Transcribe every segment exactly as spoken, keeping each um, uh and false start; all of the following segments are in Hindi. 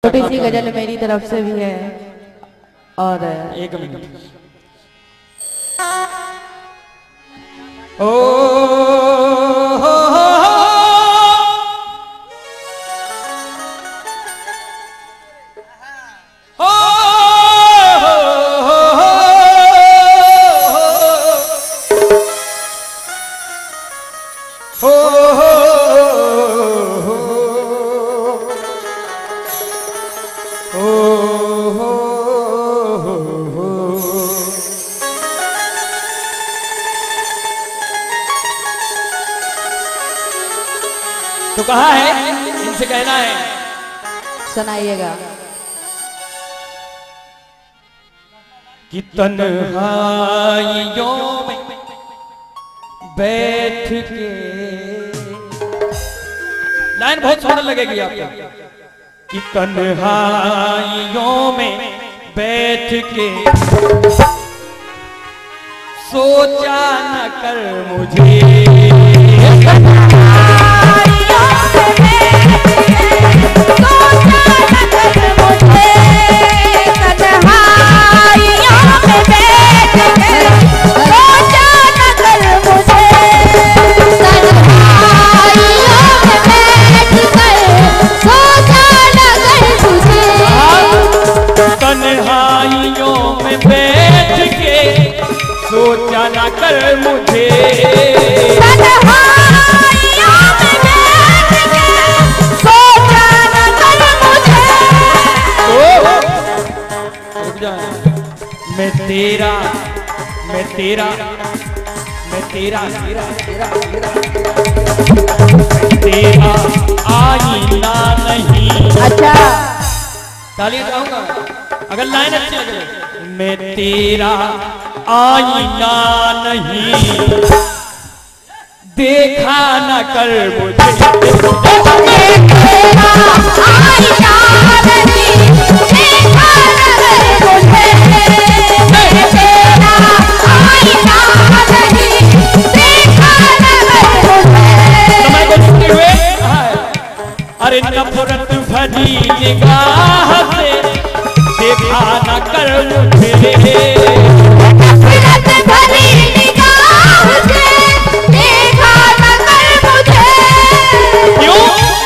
छोटी सी गजल मेरी तरफ से भी है। और एक मिनट। ओ तो कहा है, इनसे कहना है, सुनाइएगा। कि तन्हाइयों में बैठ के, लाइन बहुत सुंदर लगेगी आपको। कि तन्हाइयों में बैठ के सोचा न कर मुझे, तन्हाइयों में बैठ के सोचा न कर मुझे, तन्हाइयों में बैठ के सोचा न कर मुझे। रुक जा, मैं तेरा मैं तेरा मैं तेरा तेरा तेरा तेरा आईना नहीं। अच्छा, ताली जाऊंगा अगर लाइन अच्छी लगे। मैं तेरा आईना नहीं, देखा न कर मुझे, तेरा आईना नहीं, देखा न कर मुझे, तेरा आईना नहीं, देखा न कर मुझे। समय को छूते हुए अरे नफरत भरी निगाह से देखा न कर मुझे, नफरत भरी निगाह से देखा न कर मुझे। क्यों?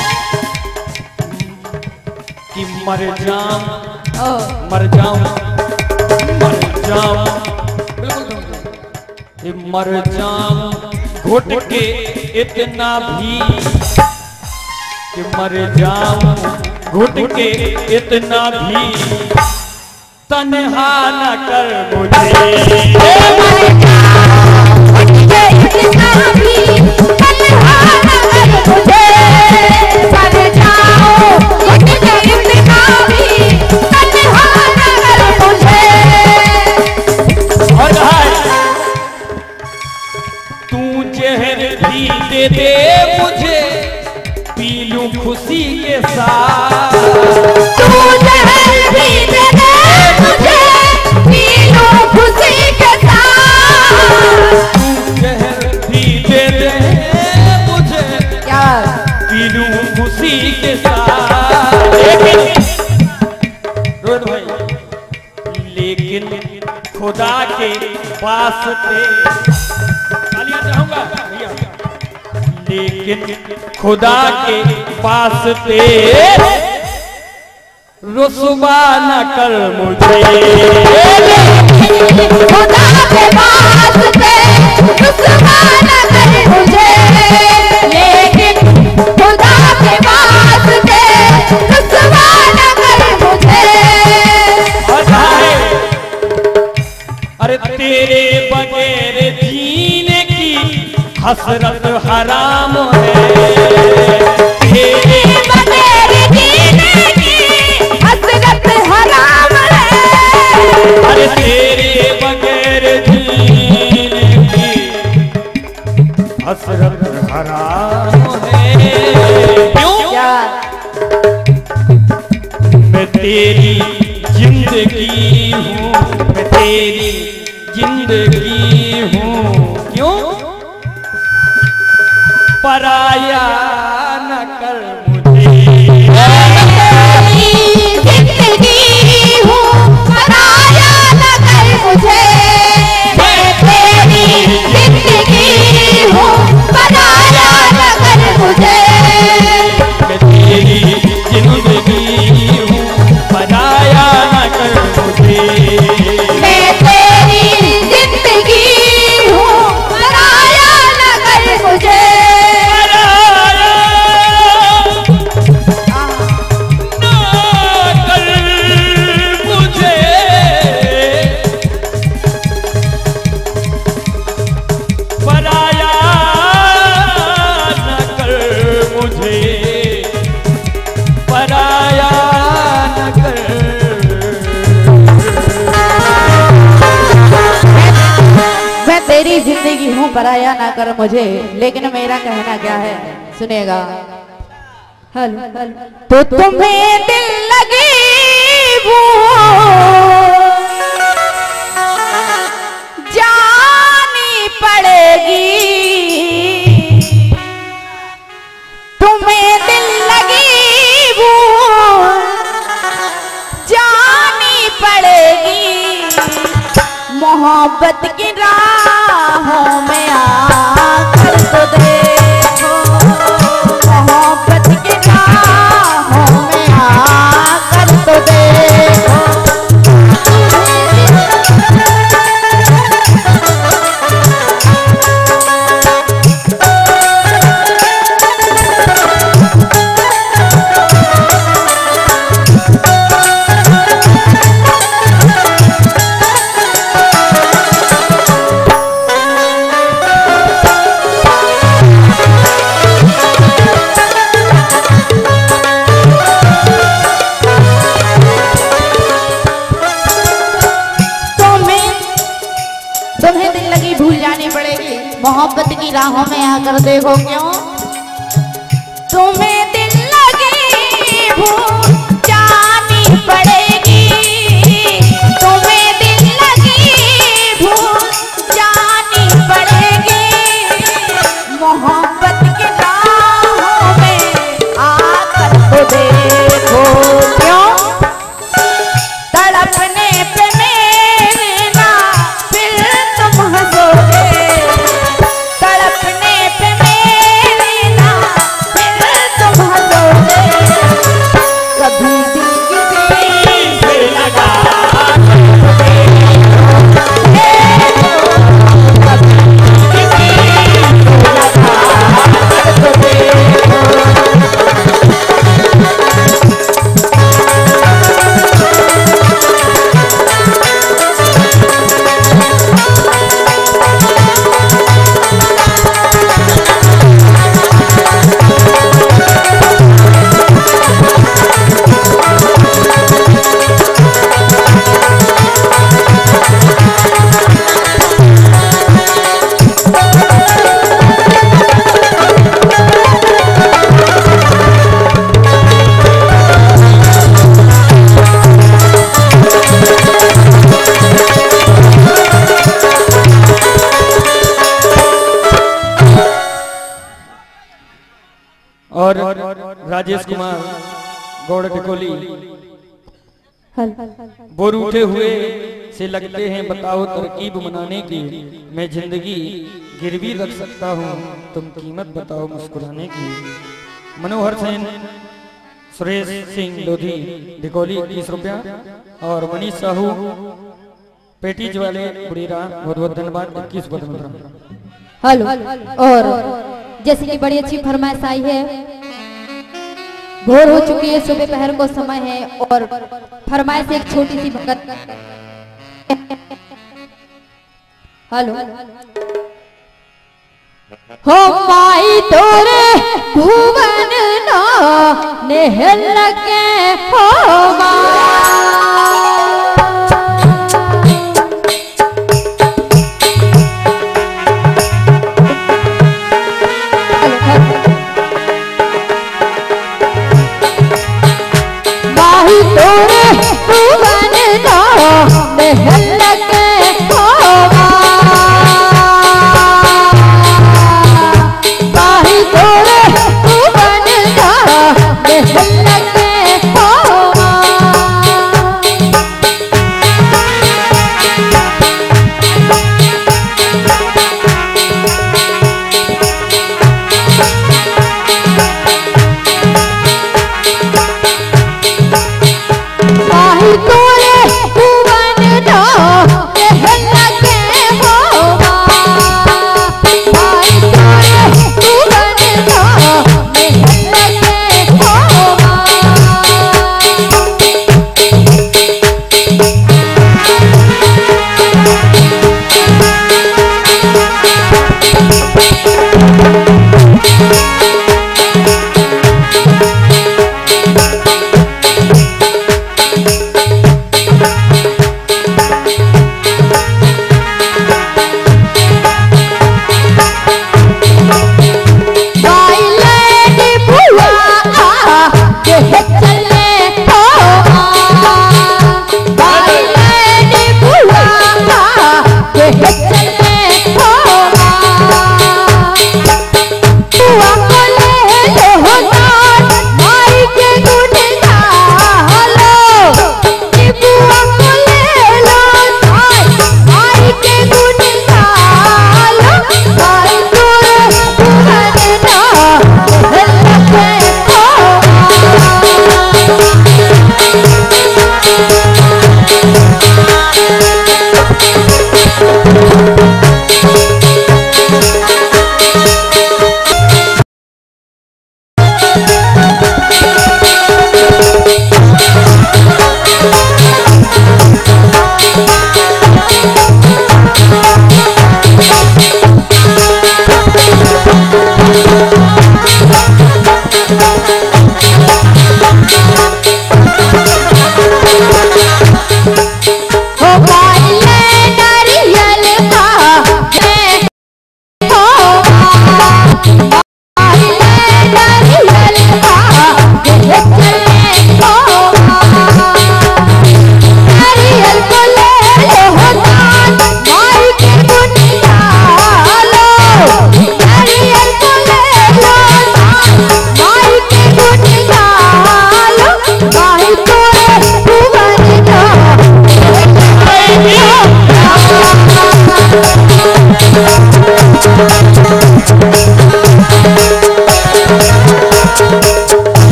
कि मर जाऊं मर जाऊं मर जाऊं बिल्कुल मर जाऊं घुट के इतना भी, कि मर जाऊं घुट के इतना भी तन्हा न कर मुझे, मर जाऊं घुट के इतना भी तन्हा न कर मुझे, मर जाऊं घुट के इतना भी तन्हा न कर मुझे। और तू जहर भी दे दे मुझे, पी लूं खुशी के साथ, तू जहर भी दे दे मुझे, पी लूं खुशी के साथ, तू जहर भी दे दे मुझे, क्या पी लूं खुशी के साथ। लेकिन रोहित भाई, लेकिन खुदा के वास्ते, तालियां चाहूंगा भैया, लेकिन खुदा के पास ते रुसवा न कर मुझे, खुदा के पास ते रुसवा न कर मुझे, लेकिन खुदा के पास ते रुसवा न कर मुझे। अरे तेरे बगैर जीने की हसरत हराम है, तेरे बगैर जीने की हसरत हराम है, अरे तेरे बगैर जीने की हसरत हराम है। क्यों? मैं तेरी जिंदगी हूँ, मैं तेरी जिंदगी हूँ। क्यों? पराया न कर मुझे, पराया ना कर मुझे, लेकिन मेरा कहना क्या है सुनेगा। हेलो हेलो तो तुम्हें दिल लगी वो जानी पड़ेगी, तुम्हें दिल लगी वो जानी पड़ेगी, मोहब्बत की राहों में आकर तो देखो, मोहब्बत की राहों में आकर तो देखो। मोहब्बत की राहों में आकर देखो, क्यों तुम्हें दिल लगी भूल जानी पड़ेगी, तुम्हें दिल लगी भूल जानी पड़ेगी, मोहब्बत की राहों में आकर तो देखो, क्यों तड़पने पे मेरे ना फिर तुम हंसोगे, और राजेश कुमार गौड़ टिकोली बोर उठे हुए से लगते हैं बताओ तरकीब मनाने की, मैं जिंदगी गिरवी रख सकता हूँ तुम कीमत बताओ मुस्कुराने की। मनोहर सेन सुरेश सिंह लोधी टिकोली तीस रुपया और मनीष साहू पेटीज वाले बुढ़ीरा बहुत बहुत धन्यवाद इक्कीस रुपया। हेलो और जैसे कि बड़ी अच्छी फरमाइश आई है, भोर हो चुकी है, सुबह पहर को समय है और फरमाइश एक छोटी सी भगत। हेलो हो माई तोरे भुवन ना नेहल के हो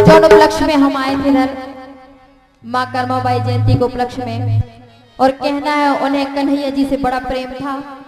जौन उपलक्ष्य में हम आए थे इधर माँ कर्माबाई जयंती के उपलक्ष्य में, और कहना है उन्हें कन्हैया जी से बड़ा प्रेम था।